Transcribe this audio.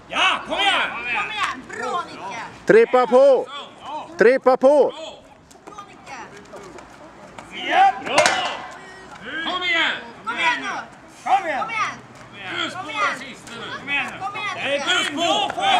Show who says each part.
Speaker 1: Ja, kom igen!
Speaker 2: Kom igen, bra Nicke!
Speaker 3: Trippa på! Trippa på!
Speaker 2: Bra Nicke!
Speaker 1: Ja, bra! Kom igen!
Speaker 2: Kom igen nu!
Speaker 1: Kom igen!
Speaker 2: Kom igen!
Speaker 1: Plus på sista nu! Kom igen nu!
Speaker 2: Kom igen
Speaker 1: Det är
Speaker 2: Nicke!
Speaker 1: plus på!